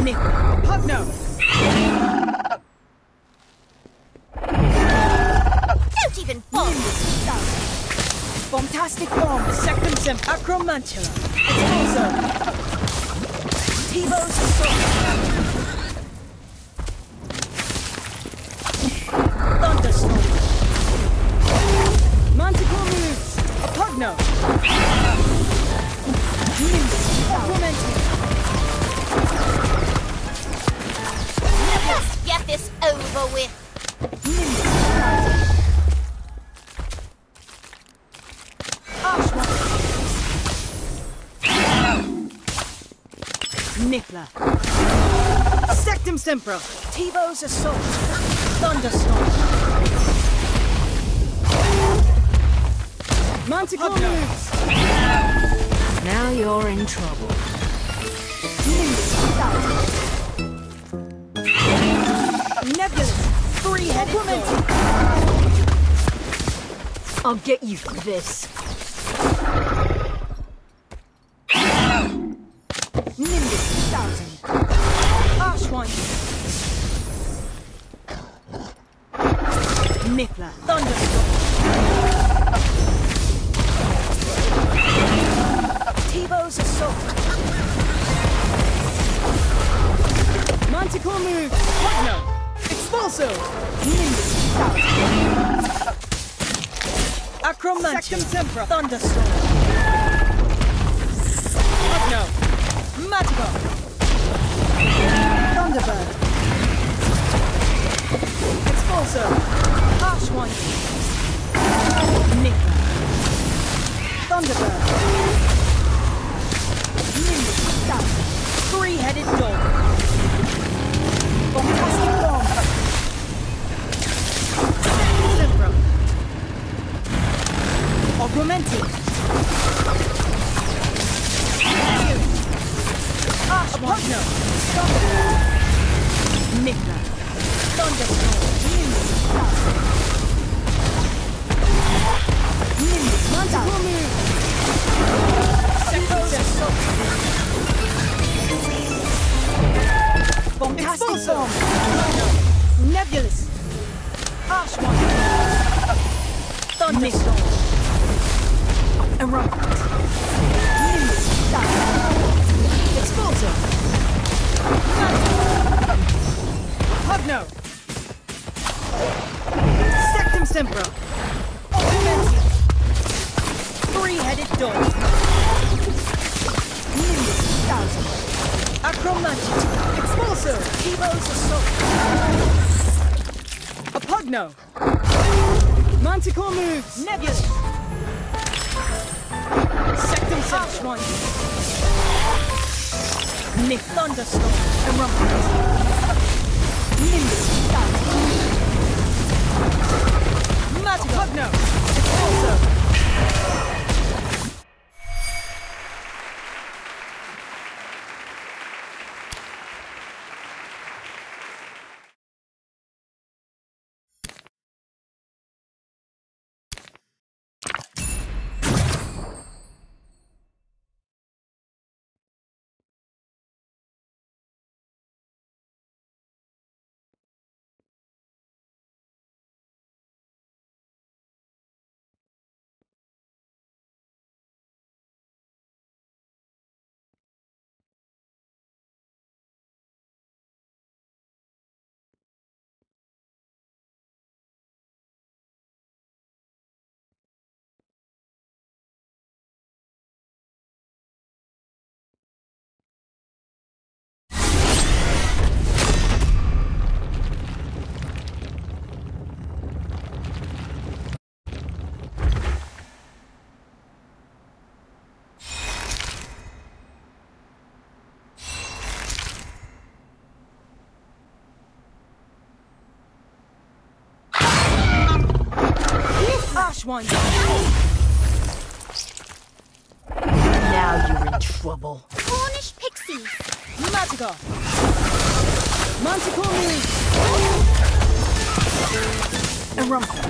Nick. Pugno. Don't even bomb! Bombastic bomb. Second sim. Acromantula. Expulso. T-Bow's assault. Thunderstorm. Manticore moves. A Pugno. Nimbus. Acromantic. Let's get this over with. Nimbus. Nickla. Sectum Sempra. T-Bow's assault. Thunderstorm. Manticore moves. Now you're in trouble. Nebulous. Three-headed dog. I'll get you for this. Nimbus 1000. Archwind. Niffler. Thunderstorm. T-Bow's assault. Manticore moves. Pugno. Expulso. Nimbus 1000. Acromantia. Sectum Sempra. Thunderstorm. Pugno. Magical! Thunderbird! Expulso! Harshwind! Nickler! Thunderbird! Nimbus 1000! Three-headed dog! Bombastic bomb! Zebra! Augmented! Pugno! Nickler! Thunderstorm! Nimbus 1000! Nimbus Manticore move! Second assault! Bombastic bomb! Nebulous! Archwind! Thunderstorm! Erupt! Nimbus 1000! Expulso! Pugno! Sectum Sempra! Augmented! Three-headed dog! Nimbus 1000! Acromantia! Expulso! T-Bow's assault! A Pugno! Manticore moves! Nebulous! Sectum Sempra! Nick Thunderstorm, Erumptus. Nimbus 1000. Magical Pugno. Expulso. One. Now you're in trouble. Cornish pixies. Magical. Manticore move. Erumptus.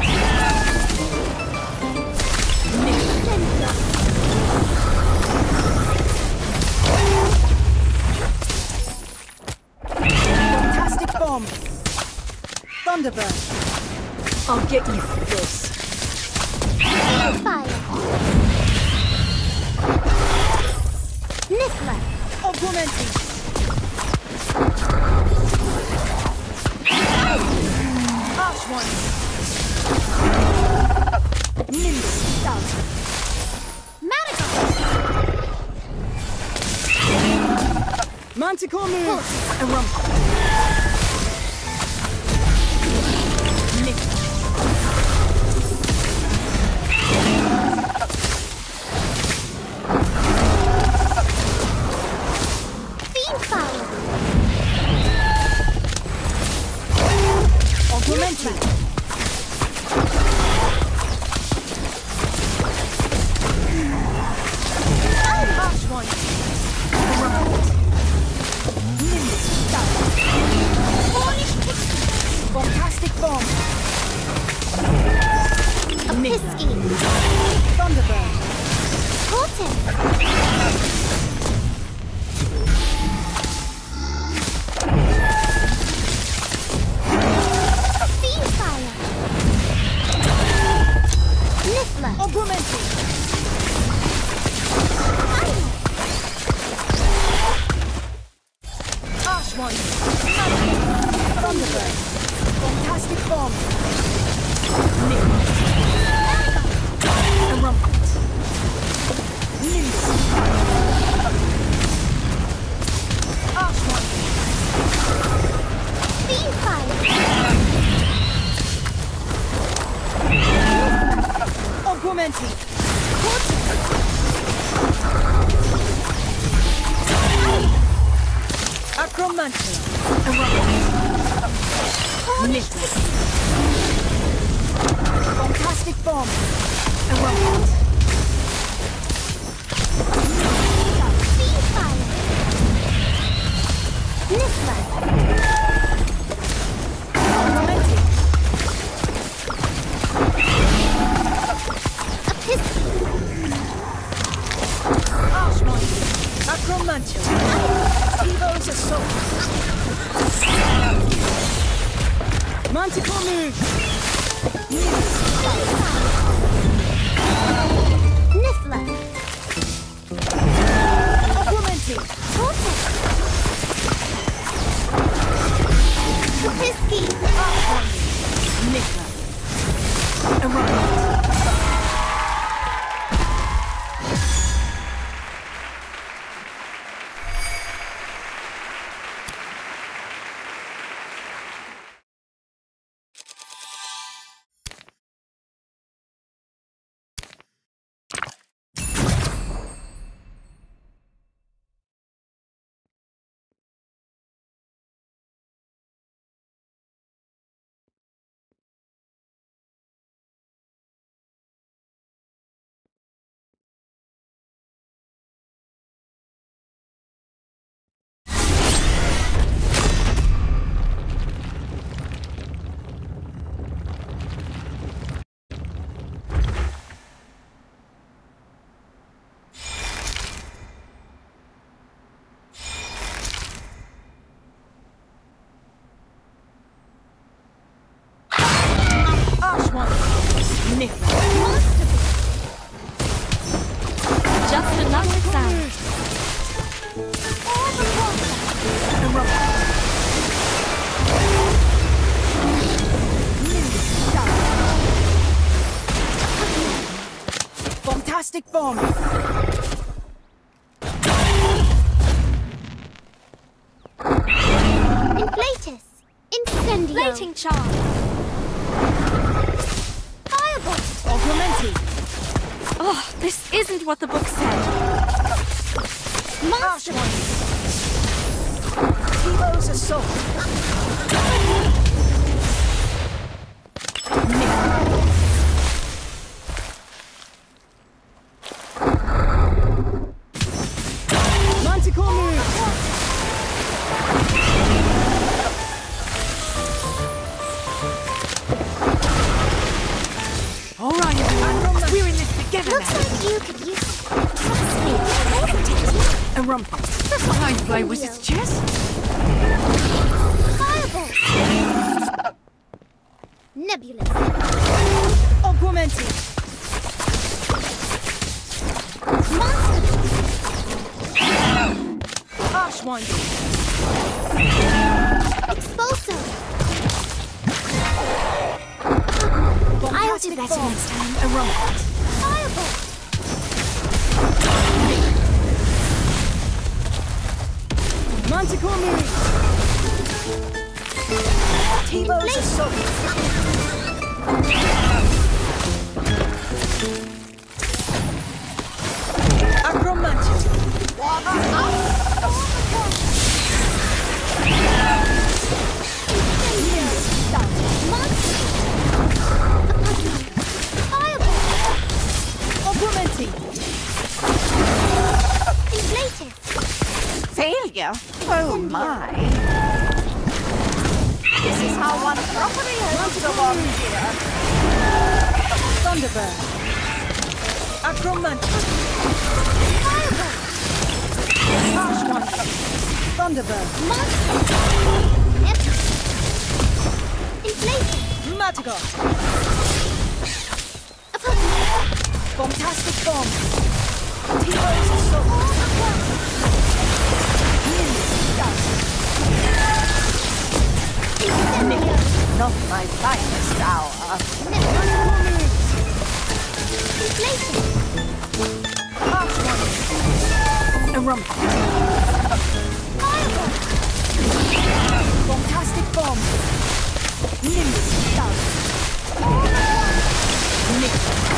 Thunderbird. I'll get you for this. Fire. Niffler. Augmenting. Harsh one. Nimbus. Down. Marigold. Manticore move. A rump. Nick. Fiendfire. Augmenting. Harsh one. Nimbus. Down. Cornish pixie. Bombastic bomb. A pisky. Thunderbird. Cortex. Fiendfire. Niffler. Augmenting. Fire. Harsh one. Thunderbird. Fantastic bomb. Nick. A rumpet. Nimbus. Harsh one. Fiendfire. Augmenting. Acromantula. A rumpet. Nick. Fantastic bomb. A rumpet. Fiendfire. Niffler. Augmenting. A pisky. Harsh one. Acromantula. Evo's assault. Manticore move. Niffler. Augmenting. Cortex. A pisky. Harsh one. Nickler. A rumpet. Harsh one. Nickler. Just another sound. A rumpet. Nimbus. Down. Fantastic bomb. Inflatus. Incendio. Floating charm. Firebolt. Augmenting. Oh, this isn't what the book said. Harsh Monster. one. Evo's assault. Nickler. Manticore move. All right, everyone. We're in this together Looks now. like you could use it. Trust me. I'll protect you. A rumpet. Behind play was its chest. Firebolt. Nebulous. Augmenti. Monster. Archwinder. Expulso. I'll do better next time. Erupt. Firebolt. Manticore move. T-Bow's assault. Acromantia. Augmenti. Inflated. Failure? Oh my. This is how one properly holds along here. Thunderbird. Acromantia. Archwinder. Thunderbird. Inflated. Matagot. Bombastic bomb. T-Bow's assault. Not my finest hour. Inflated. Archwinder. Erupt. Bombastic bomb. Nimbus. Nick.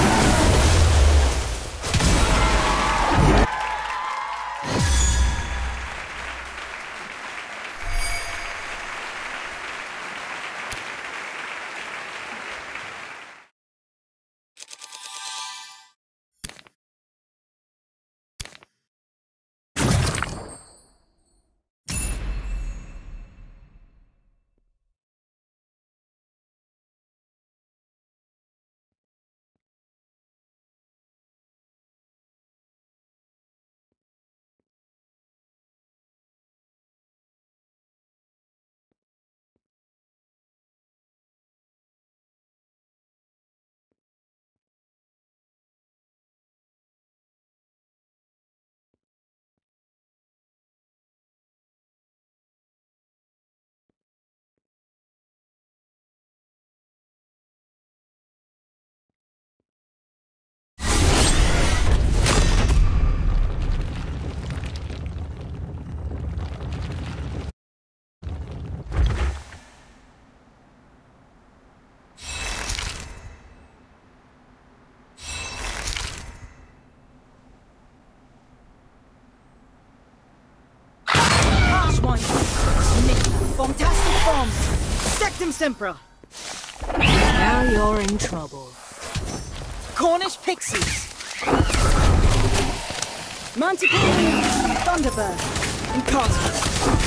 Bombastic bomb! Sectum Sempra! Now you're in trouble. Cornish Pixies! Manticore Thunderbird! Incarcerate!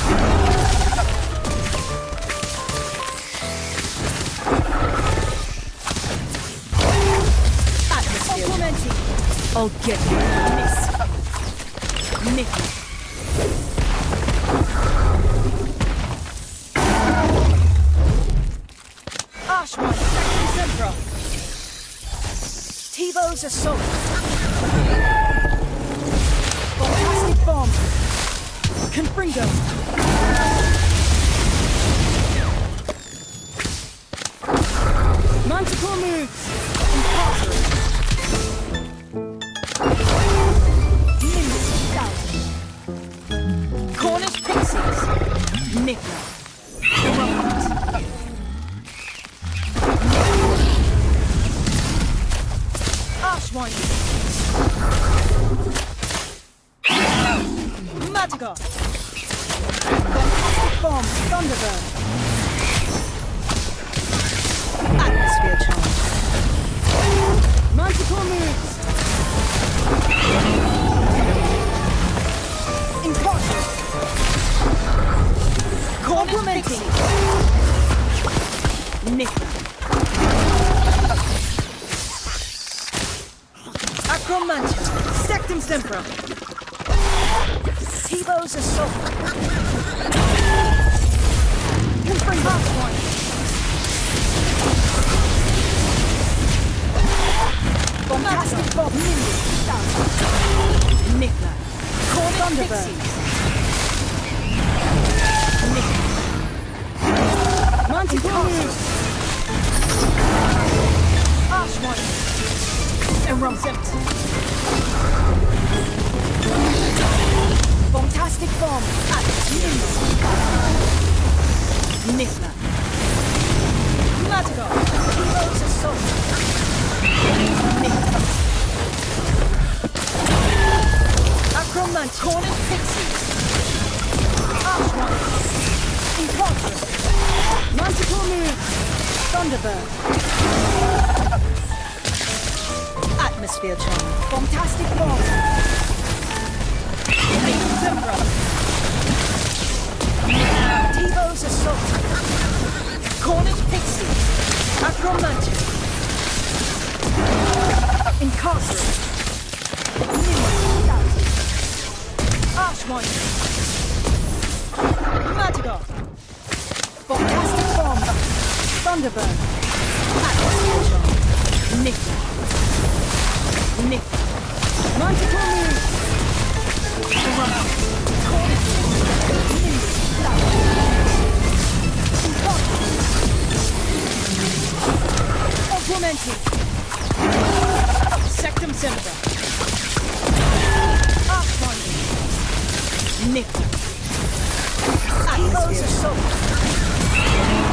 Atmosphere! Augmenti! I'll get you. Miss! Nicky! Archwinder, Sectum Sempra. T-Bow's assault. Bombastic bomb. Confringo. Manticore moves. Impossible. Nimbus Thousand. Cornish Pixies. Nickler. Erupt. Archwinder. Matagot. Bombastic bomb. Thunderbird. Atmosphere charge. Manticore moves. Incarcerate. Complementing. Nickler. Acromantia, Sectum Sempra. T-Bow's assault. Confirm half one. Manticore! Archmon. Eruption. Fantastic bomb. Nifla. Matago. Heroes assault. Nifla. Acromant. Cornet Pixies. Archmon. Encounter. Manticore move. Thunderbird. Atmosphere charm. Fantastic bomb. Zembra. T-Bow's assault. Cornet Pixies. Acromantic. Incarcerate. Archmon. Matago. Fantastic bomb. Thunderbird. Atmosphere charm. Nifla. Nifla. Manticore move. Augmented. Sectum Sempra. Archmon. Nifla. T-Bow's assault.